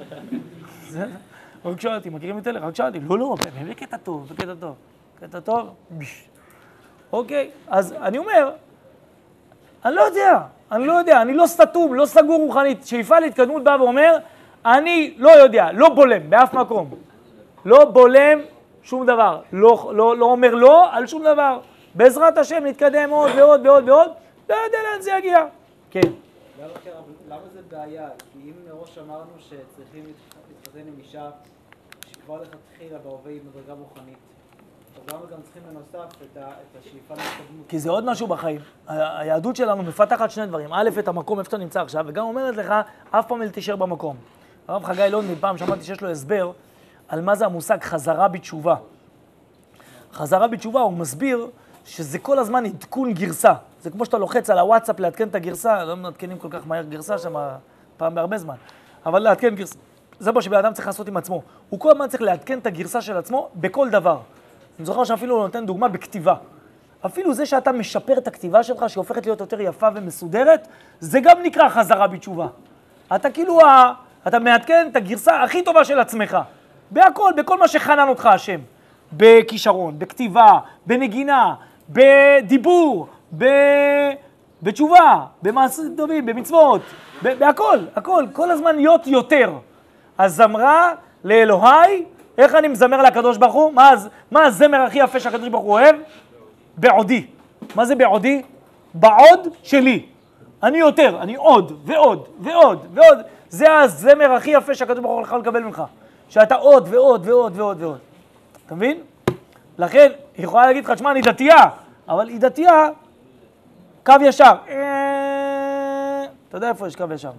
רק שאלתי, מכירים את אלה? רק שאלתי, לא, לא, באמת קטע טוב, זה קטע טוב. קטע טוב, ביש. אוקיי, אז אני אומר, אני לא יודע, אני לא יודע, אני לא סתום, לא סגור רוחנית. שאיפה להתקדמות בא ואומר, אני לא יודע, לא בולם, באף מקום. לא בולם שום דבר, לא, לא, לא אומר לא על שום דבר. בעזרת השם נתקדם עוד ועוד ועוד ועוד, לא יודע לאן זה יגיע. כן. למה זה בעיה? כי אם מראש אמרנו שצריכים להתחתן עם אישה שכבר לכתחילה בהווה היא מדרגה רוחנית, אז למה גם צריכים לנוסף את השאיפה להתקדמות? כי זה עוד משהו בחיים. היהדות שלנו מפתחת שני דברים. א', את המקום איפה שאתה נמצא עכשיו, וגם אומרת לך, אף פעם אל תישאר במקום. הרב חגי לונדמן, פעם שמעתי שיש לו הסבר על מה זה המושג חזרה בתשובה. חזרה בתשובה, הוא מסביר שזה כל הזמן עדכון גרסה. זה כמו שאתה לוחץ על הוואטסאפ לעדכן את הגרסה, לא מעדכנים כל כך מהר גרסה שם, פעם בהרבה זמן, אבל לעדכן גרסה. זה מה שבן אדם צריך לעשות עם עצמו. הוא כל הזמן צריך לעדכן את הגרסה של עצמו בכל דבר. אני זוכר שאפילו הוא נותן דוגמה בכתיבה. אפילו זה שאתה משפר את הכתיבה שלך, שהופכת להיות יותר יפה ומסודרת, זה גם נקרא חזרה בתשובה. אתה כאילו, אתה מעדכן את הגרסה הכי טובה של עצמך. בהכל, בכל מה שחנן אותך השם. בכישרון, בכתיבה, בנגינה, בדיבור, ב... בתשובה, במעשים טובים, במצוות, ב... בהכל, הכל, כל הזמן להיות יותר. אז זמרה לאלוהי, איך אני מזמר לקדוש ברוך הוא? מה, מה הזמר הכי יפה שהקדוש ברוך הוא אוהב? בעודי. מה זה בעודי? בעוד שלי. אני יותר, אני עוד ועוד ועוד ועוד. זה הזמר הכי יפה שהקדוש ברוך הוא יכול לקבל ממך. שאתה עוד ועוד ועוד ועוד ועוד. אתה מבין? לכן, היא יכולה להגיד לך, שמה, אני דתייה, אבל היא דתייה, קו ישר. אתה יודע איפה יש קו ישר?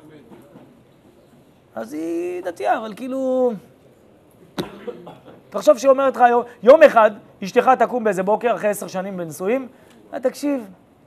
אז היא דתייה, אבל כאילו... תחשוב שהיא אומרת לך, יום אחד, אשתך תקום באיזה בוקר, אחרי עשר שנים בנישואים, תקשיב,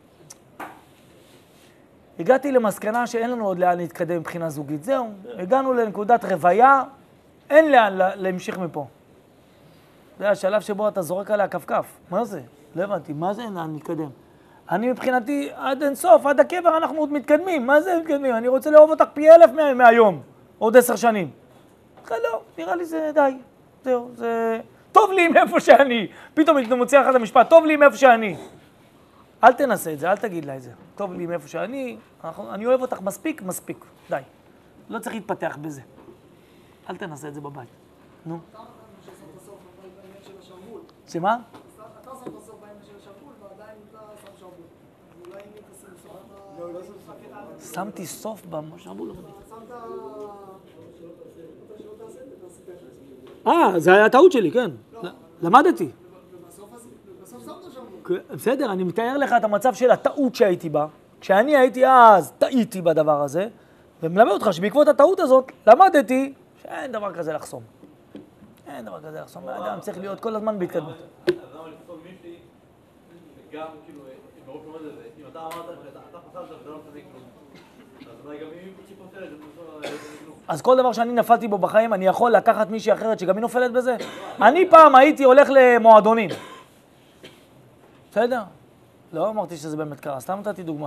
הגעתי למסקנה שאין לנו עוד לאן להתקדם מבחינה זוגית. זהו, הגענו לנקודת רוויה, אין לאן להמשיך מפה. זה השלב שבו אתה זורק עליה כפכף. מה זה? לא הבנתי, מה זה לאן להתקדם? אני מבחינתי, עד אין סוף, עד הקבר אנחנו עוד מתקדמים. מה זה מתקדמים? אני רוצה לאהוב אותך פי אלף מה, מהיום, עוד עשר שנים. לא, נראה לי זה די. זהו, זה... טוב לי מאיפה שאני. פתאום אתה מוציא לך את המשפט, טוב לי מאיפה שאני. אל תנסה את זה, אל תגיד לה את זה. טוב לי מאיפה שאני, אני אוהב אותך מספיק, מספיק. די. לא צריך להתפתח בזה. אל תנסה את זה בבית. נו. שמה? אתה שם בסוף בעניין של השרוול, ועדיין אתה שם שרוול. אולי אם תשים סוף... לא, לא שם סוף. שמתי סוף בשרוול. שמת... אה, זה היה הטעות שלי, כן. למדתי. בסוף שמת שרוול. בסדר, אני מתאר לך את המצב של הטעות שהייתי בה. כשאני הייתי אז, טעיתי בדבר הזה, ומלמד אותך שבעקבות הטעות הזאת, למדתי שאין דבר כזה לחסום. אין דבר כזה לחסום. האדם צריך להיות כל הזמן בהתקדמות. אז למה לפסול מישהי, גם כאילו, ברוב לומד את זה, אם אתה אמרת שאתה פסלת ואתה לא מפסל כלום, אז אולי גם אם היא פוסלת, זה פסול כלום. אז כל דבר שאני נפלתי בו בחיים, אני יכול לקחת מישהי אחרת שגם היא נופלת בזה? אני פעם הייתי הולך למועדונים. בסדר? לא אמרתי שזה באמת קרה, סתם נתתי דוגמה.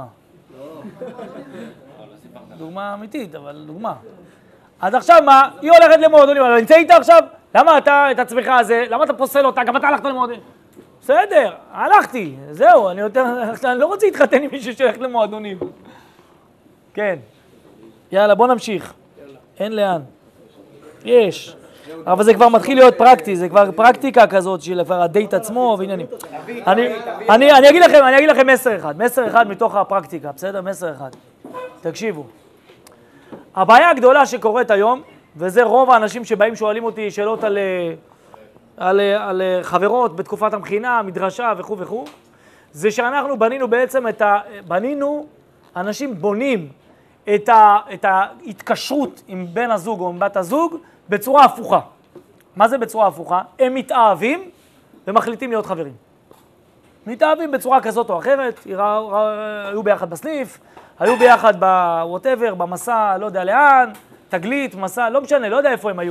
דוגמה אמיתית, אבל דוגמה. אז עכשיו מה? היא הולכת למועדונים, אבל אני נמצא איתה עכשיו? למה אתה את עצמך הזה? למה אתה פוסל אותה? גם אתה הלכת למועדונים. בסדר, הלכתי, זהו, אני יותר... אני לא רוצה להתחתן עם מישהו שהולך למועדונים. כן. יאללה, בוא נמשיך. אין לאן. יש. אבל זה כבר מתחיל להיות פרקטי, זה כבר פרקטיקה כזאת של כבר הדייט עצמו ועניינים. אני, אני, אני אגיד לכם, אני אגיד לכם מסר אחד, מסר אחד מתוך הפרקטיקה, בסדר? מסר אחד. תקשיבו. הבעיה הגדולה שקורית היום, וזה רוב האנשים שבאים שואלים אותי שאלות על, על, על חברות בתקופת המכינה, מדרשה וכו' וכו', זה שאנחנו בנינו בעצם את ה... בנינו, אנשים בונים את, ה, את ההתקשרות עם בן הזוג או עם בת הזוג בצורה הפוכה. מה זה בצורה הפוכה? הם מתאהבים ומחליטים להיות חברים. מתאהבים בצורה כזאת או אחרת, היו ביחד בסניף, היו ביחד ב-whatever, במסע, לא יודע לאן, תגלית, מסע, לא משנה, לא יודע איפה הם היו.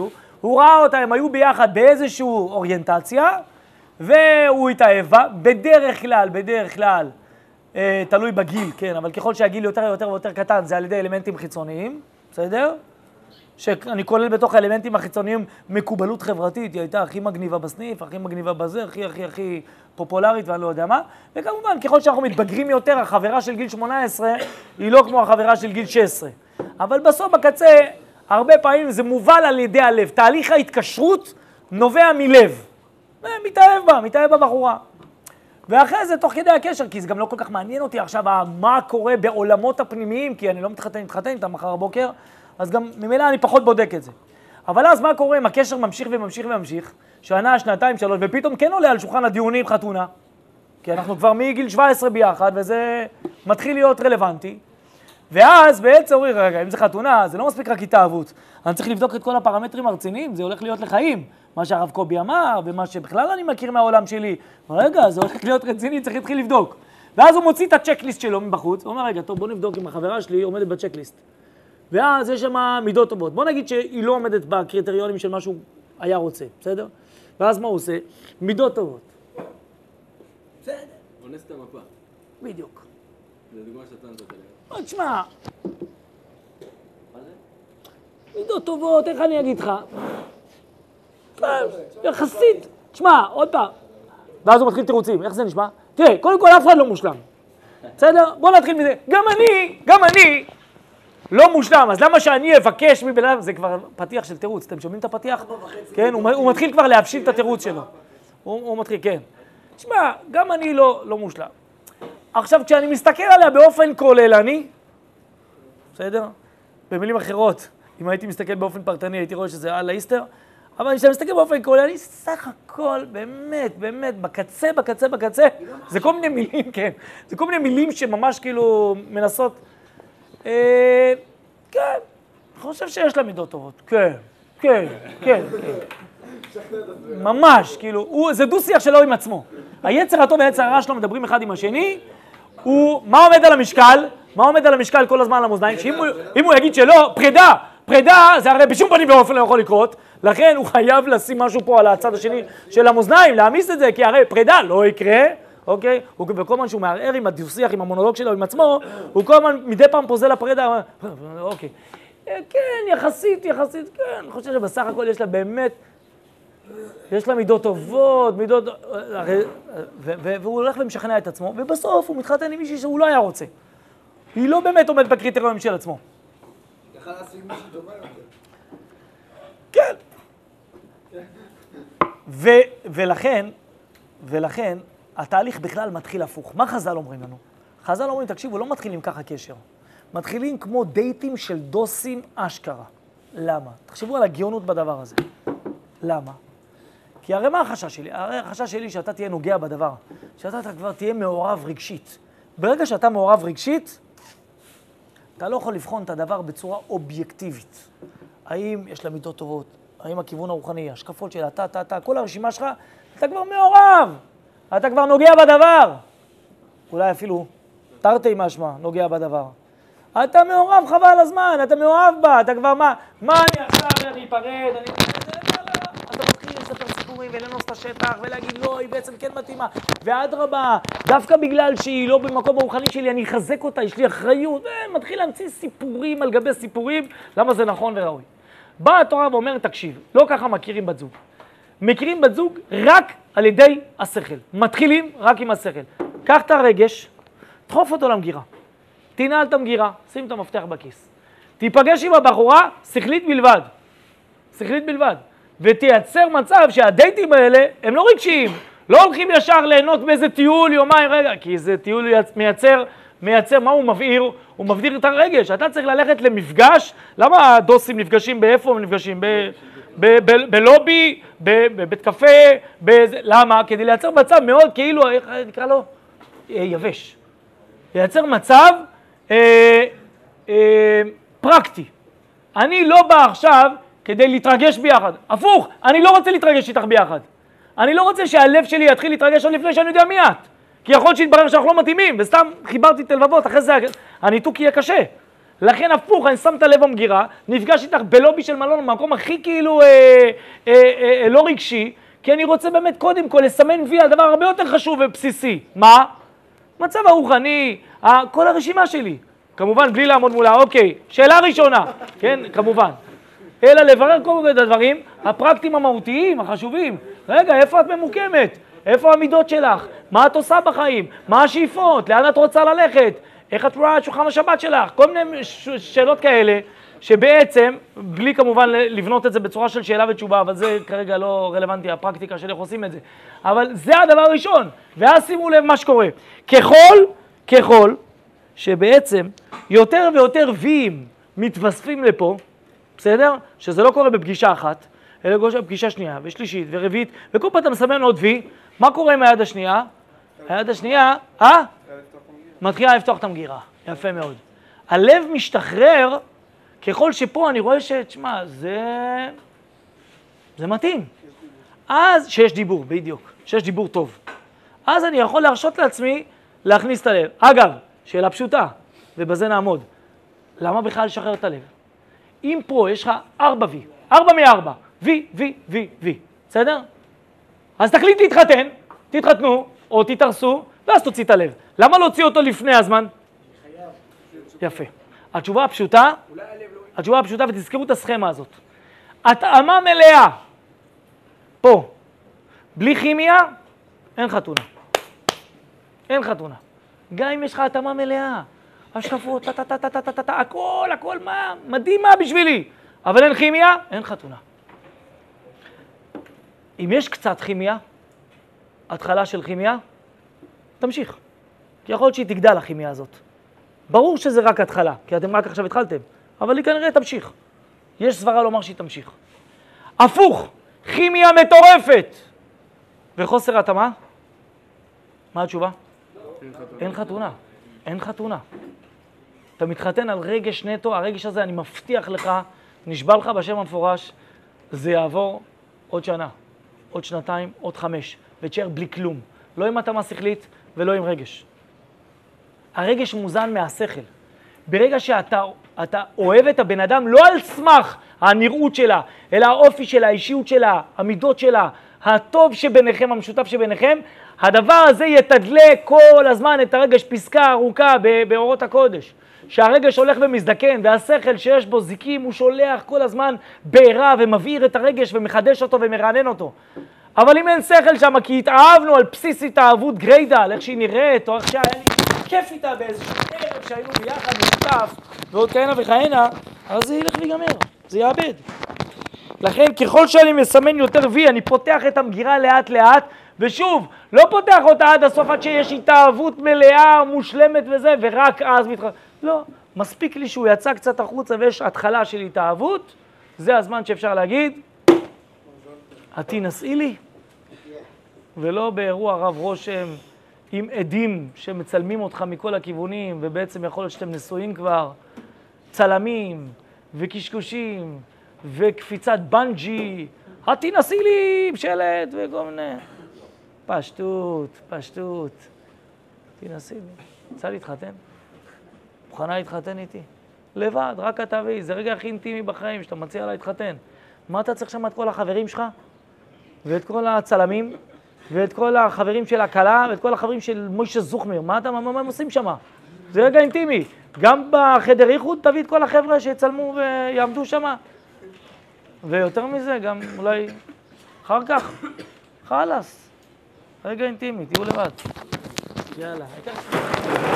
הוא ראה אותה, הם היו ביחד באיזושהי אוריינטציה, והוא התאהב בה, בדרך כלל, בדרך כלל, אה, תלוי בגיל, כן, אבל ככל שהגיל יותר ויותר ויותר קטן, זה על ידי אלמנטים חיצוניים, בסדר? שאני כולל בתוך האלמנטים החיצוניים מקובלות חברתית, היא הייתה הכי מגניבה בסניף, הכי מגניבה בזה, הכי הכי הכי פופולרית ואני לא יודע מה. וכמובן, ככל שאנחנו מתבגרים יותר, החברה של גיל שמונה עשרה היא לא כמו החברה של גיל שש עשרה. אבל בסוף בקצה, הרבה פעמים זה מובל על ידי הלב. תהליך ההתקשרות נובע מלב. מתאהב בה, מתאהב בבחורה. ואחרי זה, תוך כדי הקשר, כי זה גם לא כל כך מעניין אותי עכשיו מה קורה בעולמות הפנימיים, כי אני לא מתחתן, מתחתן איתם מחר הבוקר, אז גם ממילא אני פחות בודק את זה. אבל אז מה קורה אם הקשר ממשיך וממשיך וממשיך, שנה, שנתיים, שלוש, ופתאום כן עולה על שולחן הדיונים חתונה, כי אנחנו כבר מגיל שבע עשרה ביחד, וזה מתחיל להיות רלוונטי, ואז בעצם אומרים, רגע, אם זה חתונה, זה לא מספיק רק התאהבות, אני צריך לבדוק את כל הפרמטרים הרציניים, זה הולך להיות לחיים, מה שהרב קובי אמר, ומה שבכלל אני מכיר מהעולם שלי, רגע, זה הולך להיות רציני, צריך להתחיל לבדוק. ואז הוא מוציא את הצ'קליסט שלו מבחוץ, הוא אומר, רגע, טוב, בוא נבדוק אם החברה שלי עומדת בצ'קליסט. ואז יש שם מידות טובות. בוא נגיד שהיא לא עומדת בקריטריונים של מה שהוא היה רוצה, בסדר? ואז מה הוא עושה? מידות טובות. בסדר. אונס את המפה. בדיוק. זה דוגמה שאתה נתת עליה. תשמע. מה זה? מידות טובות, איך אני אגיד לך? יחסית. תשמע, עוד פעם. ואז הוא מתחיל תירוצים, איך זה נשמע? תראה, קודם כל אף אחד לא מושלם. בסדר? בוא נתחיל מזה. גם אני, גם אני. לא מושלם, אז למה שאני אבקש מבן אדם, זה כבר פתיח של תירוץ, אתם שומעים את הפתיח? כן, הוא, הוא מתחיל כבר להבשיל את התירוץ שלו. הוא, הוא מתחיל, כן. תשמע, גם אני לא, לא מושלם. עכשיו, כשאני מסתכל עליה באופן כוללני, בסדר? במילים אחרות, אם הייתי מסתכל באופן פרטני, הייתי רואה שזה על האיסטר, אבל כשאני מסתכל באופן כוללני, סך הכל, באמת, באמת, בקצה, בקצה, בקצה, זה כל מיני מילים, כן, זה כל מיני מילים שממש כאילו מנסות, כן, אני חושב שיש לה מידות טובות, כן, כן, כן, כן. ממש, כאילו, זה דו-שיח שלו עם עצמו. היצר הטוב והיצר הרע שלו מדברים אחד עם השני, הוא, מה עומד על המשקל? מה עומד על המשקל כל הזמן על המאזניים? שאם הוא יגיד שלא, פרידה, פרידה, זה הרי בשום פנים ואופן לא יכול לקרות, לכן הוא חייב לשים משהו פה על הצד השני של המאזניים, להעמיס את זה, כי הרי פרידה לא יקרה, אוקיי? וכל הזמן שהוא מערער עם הדו-שיח, עם המונולוג שלו, עם עצמו, הוא כל הזמן מדי פעם פוזל לפרידה, אוקיי. כן, יחסית, יחסית, כן, אני חושב שבסך הכל יש לה באמת, יש לה מידות טובות, מידות, והוא הולך ומשכנע את עצמו, ובסוף הוא מתחתן עם מישהי שהוא לא היה רוצה. היא לא באמת עומדת בקריטריונים של עצמו. יכל להשיג מישהי טובה יותר. כן. ולכן, ולכן, התהליך בכלל מתחיל הפוך. מה חז"ל אומרים לנו? חז"ל אומרים, תקשיבו, לא מתחילים ככה קשר. מתחילים כמו דייטים של דוסים אשכרה. למה? תחשבו על הגאונות בדבר הזה. למה? כי הרי מה החשש שלי? הרי החשש שלי שאתה תהיה נוגע בדבר. שאתה כבר תהיה מעורב רגשית. ברגע שאתה מעורב רגשית, אתה לא יכול לבחון את הדבר בצורה אובייקטיבית. האם יש לה מידות טובות? האם הכיוון הרוחני, השקפות שלה, אתה, אתה, אתה, כל הרשימה שלך, אתה כבר מעורב. אתה כבר נוגע בדבר. אולי אפילו תרתי משמע, נוגע בדבר. אתה מעורב חבל הזמן, אתה מאוהב בה, אתה כבר מה, מה אני עכשיו, אני אפרד, אני... אתה מתחיל לספר סיפורים ולנוס את השטח ולהגיד לא, היא בעצם כן מתאימה. ואדרבה, דווקא בגלל שהיא לא במקום הרוחני שלי, אני אחזק אותה, יש לי אחריות, ומתחיל להמציא סיפורים על גבי סיפורים, למה זה נכון וראוי. באה התורה ואומרת, תקשיב, לא ככה מכירים בת זוג. מכירים בת זוג רק על ידי השכל. מתחילים רק עם השכל. קח את הרגש, דחוף אותו למגירה. תנעל את המגירה, שים את המפתח בכיס. תיפגש עם הבחורה, שכלית בלבד. שכלית בלבד. ותייצר מצב שהדייטים האלה הם לא רגשיים. לא הולכים ישר ליהנות באיזה טיול יומיים, רגע, כי זה טיול מייצר, מייצר, מה הוא מבעיר? הוא מבדיר את הרגש. אתה צריך ללכת למפגש. למה הדוסים נפגשים באיפה הם נפגשים? ב... בלובי, בבית קפה, למה? כדי לייצר מצב מאוד כאילו, איך נקרא לו? יבש. לייצר מצב פרקטי. אני לא בא עכשיו כדי להתרגש ביחד. הפוך, אני לא רוצה להתרגש איתך ביחד. אני לא רוצה שהלב שלי יתחיל להתרגש עוד לפני שאני יודע מי את. כי יכול להיות שיתברר שאנחנו לא מתאימים, וסתם חיברתי את הלבבות, אחרי זה הניתוק יהיה קשה. לכן הפוך, אני שם את הלב במגירה, נפגש איתך בלובי של מלון, במקום הכי כאילו אה, אה, אה, אה, לא רגשי, כי אני רוצה באמת קודם כל לסמן וי על דבר הרבה יותר חשוב ובסיסי. מה? מצב הרוחני, כל הרשימה שלי. כמובן, בלי לעמוד מולה, אוקיי, שאלה ראשונה, כן, כמובן. אלא לברר כל מיני הדברים הפרקטיים המהותיים, החשובים. רגע, איפה את ממוקמת? איפה המידות שלך? מה את עושה בחיים? מה השאיפות? לאן את רוצה ללכת? איך את רואה את שולחן השבת שלך? כל מיני שאלות כאלה, שבעצם, בלי כמובן לבנות את זה בצורה של שאלה ותשובה, אבל זה כרגע לא רלוונטי, הפרקטיקה של איך עושים את זה. אבל זה הדבר הראשון, ואז שימו לב מה שקורה. ככל, ככל, שבעצם יותר ויותר ויים מתווספים לפה, בסדר? שזה לא קורה בפגישה אחת, אלא קורה בפגישה שנייה ושלישית ורביעית, וכל פעם אתה מסמן עוד וי, מה קורה עם היד השנייה? היד השנייה, אה? מתחילה לפתוח את המגירה, יפה מאוד. הלב משתחרר, ככל שפה אני רואה שתשמע, זה... זה מתאים. אז שיש דיבור, בדיוק, שיש דיבור טוב. אז אני יכול להרשות לעצמי להכניס את הלב. אגב, שאלה פשוטה, ובזה נעמוד. למה בכלל לשחרר את הלב? אם פה יש לך ארבע וי, ארבע מארבע, וי, וי, וי, וי, בסדר? אז תחליט להתחתן, תתחתנו, או תתארסו, ואז תוציא את הלב. למה להוציא אותו לפני הזמן? יפה. התשובה הפשוטה, התשובה הפשוטה, ותזכרו את הסכמה הזאת. התאמה מלאה. פה. בלי כימיה, אין חתונה. אין חתונה. גם אם יש לך התאמה מלאה. השקפות, טה, טה, טה, טה, טה, טה, טה, הכל, הכל, מה? מדהים מה בשבילי. אבל אין כימיה, אין חתונה. אם יש קצת כימיה, התחלה של כימיה, תמשיך. כי יכול להיות שהיא תגדל הכימיה הזאת. ברור שזה רק התחלה, כי אתם רק עכשיו התחלתם, אבל היא כנראה תמשיך. יש סברה לומר שהיא תמשיך. הפוך, כימיה מטורפת. וחוסר התאמה? מה התשובה? אין חתונה. אין חתונה. אתה מתחתן על רגש נטו, הרגש הזה, אני מבטיח לך, נשבע לך בשם המפורש, זה יעבור עוד שנה, עוד שנתיים, עוד חמש, ותשאר בלי כלום. לא עם התאמה שכלית ולא עם רגש. הרגש מוזן מהשכל. ברגע שאתה אתה אוהב את הבן אדם, לא על סמך הנראות שלה, אלא האופי שלה, האישיות שלה, המידות שלה, הטוב שביניכם, המשותף שביניכם, הדבר הזה יתדלק כל הזמן את הרגש, פסקה ארוכה באורות הקודש. שהרגש הולך ומזדקן, והשכל שיש בו זיקים, הוא שולח כל הזמן בעירה ומבעיר את הרגש ומחדש אותו ומרענן אותו. אבל אם אין שכל שם, כי התאהבנו על בסיס התאהבות גריידה, על איך שהיא נראית, או איך שהיה לי כיף איתה באיזשהו ערב שהיינו ביחד משותף, ועוד כהנה וכהנה, אז זה ילך ויגמר, זה יאבד. לכן ככל שאני מסמן יותר וי, אני פותח את המגירה לאט לאט, ושוב, לא פותח אותה עד הסוף עד שיש התאהבות מלאה, מושלמת וזה, ורק אז מתח... לא, מספיק לי שהוא יצא קצת החוצה ויש התחלה של התאהבות, זה הזמן שאפשר להגיד, עתי נשאי לי, ולא באירוע רב רושם עם עדים שמצלמים אותך מכל הכיוונים, ובעצם יכול להיות שאתם נשואים כבר, צלמים וקשקושים וקפיצת בנג'י, עתי נשאי לי עם שלט וכל מיני... פשטות, פשטות. תנסי לי. רוצה להתחתן? מוכנה להתחתן איתי? לבד, רק אתה ואי. זה רגע הכי אינטימי בחיים שאתה מציע להתחתן. מה אתה צריך שם את כל החברים שלך? ואת כל הצלמים? ואת כל החברים של הכלה? ואת כל החברים של מוישה זוכמיר? מה אתה, מה, מה הם עושים שם? זה רגע אינטימי. גם בחדר איחוד תביא את כל החבר'ה שיצלמו ויעמדו שם. ויותר מזה, גם אולי אחר כך. חלאס. רגע אינטימי, תהיו לבד. יאללה, הייתה...